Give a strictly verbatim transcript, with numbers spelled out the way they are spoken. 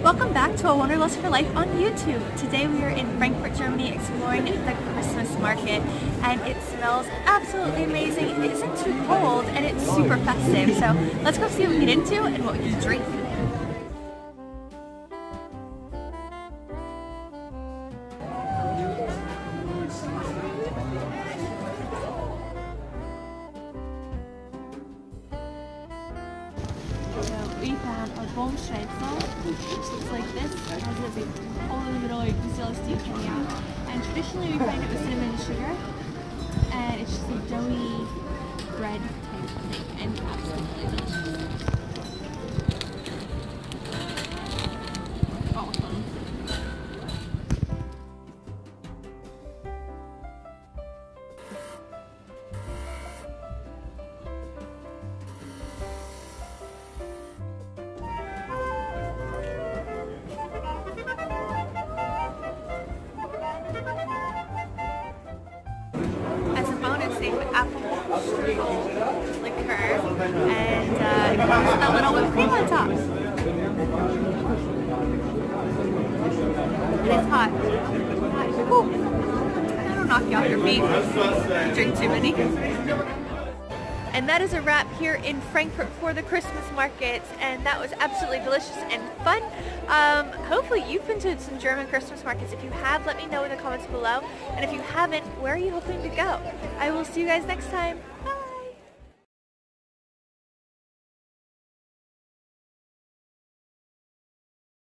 Welcome back to A Wanderlust for Life on YouTube. Today we are in Frankfurt, Germany, exploring the Christmas market, and it smells absolutely amazing. It isn't too cold and it's super festive, so let's go see what we get into and what we can drink. We found our bone schnitzel, which looks like this. It has a big hole in the middle where you can see all the steam coming out. And traditionally we find it with cinnamon and sugar. And it's just a doughy bread type thing and absolutely delicious. Awesome. They have apple strudel liqueur, and uh, it comes with a little whipped cream on top. And it's hot. Ooh. That'll knock you off your feet. Drink too many. And that is a wrap here in Frankfurt for the Christmas market, and that was absolutely delicious and fun. Um, hopefully you've been to some German Christmas markets. If you have, let me know in the comments below. And if you haven't, where are you hoping to go? I will see you guys next time. Bye!